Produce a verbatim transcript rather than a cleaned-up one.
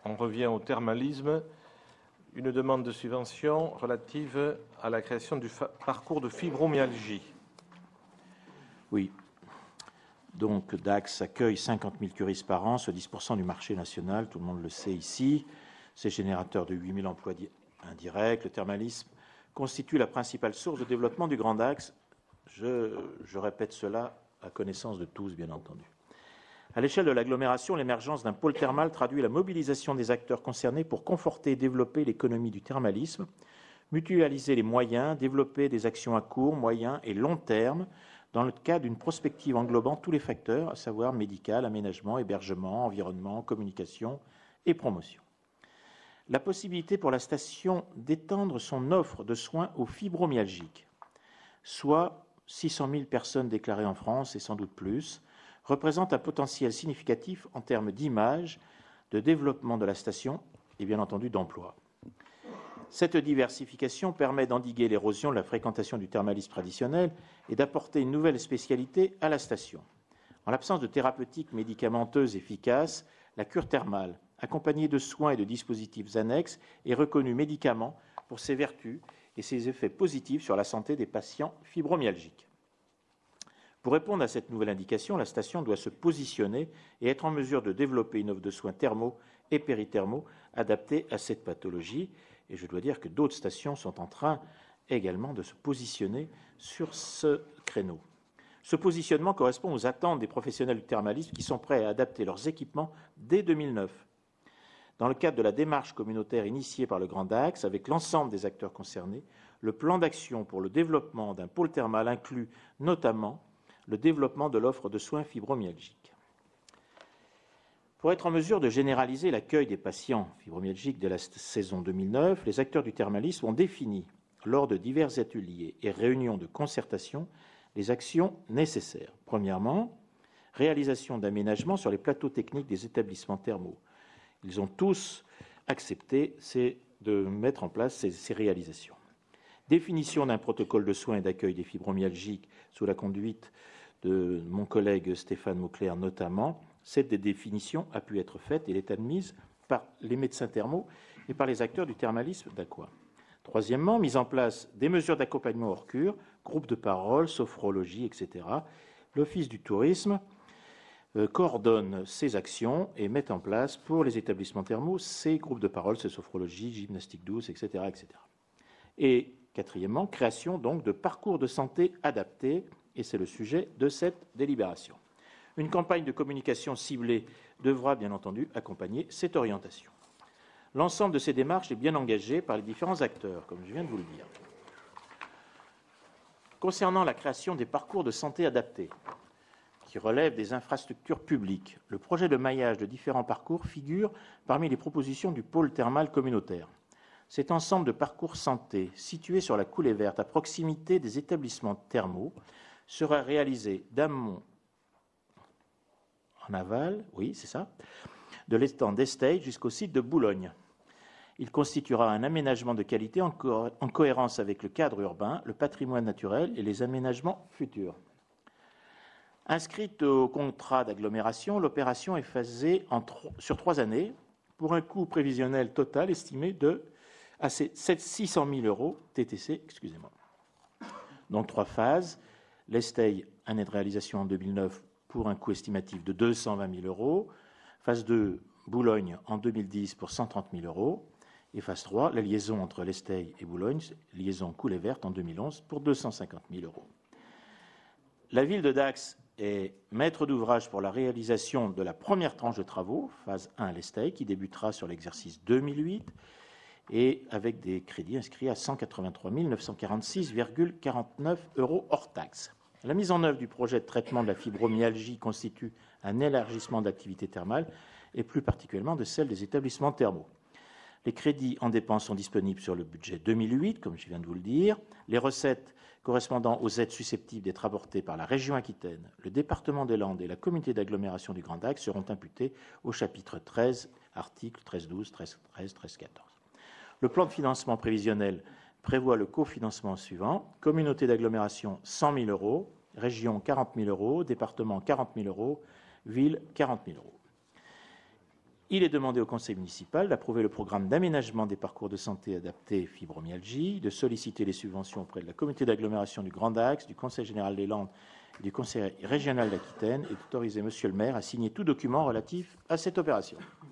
On revient au thermalisme. Une demande de subvention relative à la création du parcours de fibromyalgie. Oui. Donc, Dax accueille cinquante mille curistes par an, soit dix pour cent du marché national, tout le monde le sait ici. C'est générateur de huit mille emplois indirects. Le thermalisme constitue la principale source de développement du Grand Dax. Je, je répète cela à connaissance de tous, bien entendu. À l'échelle de l'agglomération, l'émergence d'un pôle thermal traduit la mobilisation des acteurs concernés pour conforter et développer l'économie du thermalisme, mutualiser les moyens, développer des actions à court, moyen et long terme dans le cadre d'une prospective englobant tous les facteurs, à savoir médical, aménagement, hébergement, environnement, communication et promotion. La possibilité pour la station d'étendre son offre de soins aux fibromyalgiques, soit six cent mille personnes déclarées en France et sans doute plus, représente un potentiel significatif en termes d'image, de développement de la station et bien entendu d'emploi. Cette diversification permet d'endiguer l'érosion de la fréquentation du thermalisme traditionnel et d'apporter une nouvelle spécialité à la station. En l'absence de thérapeutiques médicamenteuses efficaces, la cure thermale, accompagnée de soins et de dispositifs annexes, est reconnue médicament pour ses vertus et ses effets positifs sur la santé des patients fibromyalgiques. Pour répondre à cette nouvelle indication, la station doit se positionner et être en mesure de développer une offre de soins thermaux et périthermaux adaptée à cette pathologie. Et je dois dire que d'autres stations sont en train également de se positionner sur ce créneau. Ce positionnement correspond aux attentes des professionnels du thermalisme qui sont prêts à adapter leurs équipements dès deux mille neuf. Dans le cadre de la démarche communautaire initiée par le Grand Dax avec l'ensemble des acteurs concernés, le plan d'action pour le développement d'un pôle thermal inclut notamment le développement de l'offre de soins fibromyalgiques. Pour être en mesure de généraliser l'accueil des patients fibromyalgiques de la saison deux mille neuf, les acteurs du thermalisme ont défini, lors de divers ateliers et réunions de concertation, les actions nécessaires. Premièrement, réalisation d'aménagements sur les plateaux techniques des établissements thermaux. Ils ont tous accepté de mettre en place ces, ces réalisations. Définition d'un protocole de soins et d'accueil des fibromyalgiques sous la conduite de mon collègue Stéphane Mauclair notamment. Cette définition a pu être faite et elle est admise par les médecins thermaux et par les acteurs du thermalisme d'Aqua. Troisièmement, mise en place des mesures d'accompagnement hors cure, groupes de parole, sophrologie, et cetera. L'Office du tourisme euh, coordonne ces actions et met en place pour les établissements thermaux ces groupes de parole, ces sophrologie, gymnastique douce, et cetera, et cetera. Et quatrièmement, création donc de parcours de santé adaptés, et c'est le sujet de cette délibération. Une campagne de communication ciblée devra bien entendu accompagner cette orientation. L'ensemble de ces démarches est bien engagé par les différents acteurs, comme je viens de vous le dire. Concernant la création des parcours de santé adaptés, qui relèvent des infrastructures publiques, le projet de maillage de différents parcours figure parmi les propositions du pôle thermal communautaire. Cet ensemble de parcours santé, situé sur la coulée verte à proximité des établissements thermaux, sera réalisé d'amont en aval, oui, c'est ça, de l'étang d'Estède jusqu'au site de Boulogne. Il constituera un aménagement de qualité en, co en cohérence avec le cadre urbain, le patrimoine naturel et les aménagements futurs. Inscrite au contrat d'agglomération, l'opération est phasée en sur trois années pour un coût prévisionnel total estimé de à six cent mille euros T T C, excusez-moi. Donc trois phases. L'Estède, année de réalisation en deux mille neuf pour un coût estimatif de deux cent vingt mille euros. Phase deux, Boulogne en deux mille dix pour cent trente mille euros. Et phase trois, la liaison entre l'Estède et Boulogne, liaison coulée verte en deux mille onze pour deux cent cinquante mille euros. La ville de Dax est maître d'ouvrage pour la réalisation de la première tranche de travaux, phase un à l'Estède, qui débutera sur l'exercice deux mille huit et avec des crédits inscrits à cent quatre-vingt-trois mille neuf cent quarante-six virgule quarante-neuf euros hors taxes. La mise en œuvre du projet de traitement de la fibromyalgie constitue un élargissement d'activité thermale et plus particulièrement de celle des établissements thermaux. Les crédits en dépenses sont disponibles sur le budget deux mille huit, comme je viens de vous le dire. Les recettes correspondant aux aides susceptibles d'être apportées par la région Aquitaine, le département des Landes et la communauté d'agglomération du Grand Dax seront imputées au chapitre treize, articles treize douze, treize treize, treize quatorze. Le plan de financement prévisionnel prévoit le cofinancement suivant. Communauté d'agglomération, cent mille euros. Région, quarante mille euros. Département, quarante mille euros. Ville, quarante mille euros. Il est demandé au conseil municipal d'approuver le programme d'aménagement des parcours de santé adaptés fibromyalgie, de solliciter les subventions auprès de la communauté d'agglomération du Grand Dax, du Conseil général des Landes et du Conseil régional d'Aquitaine et d'autoriser Monsieur le maire à signer tout document relatif à cette opération.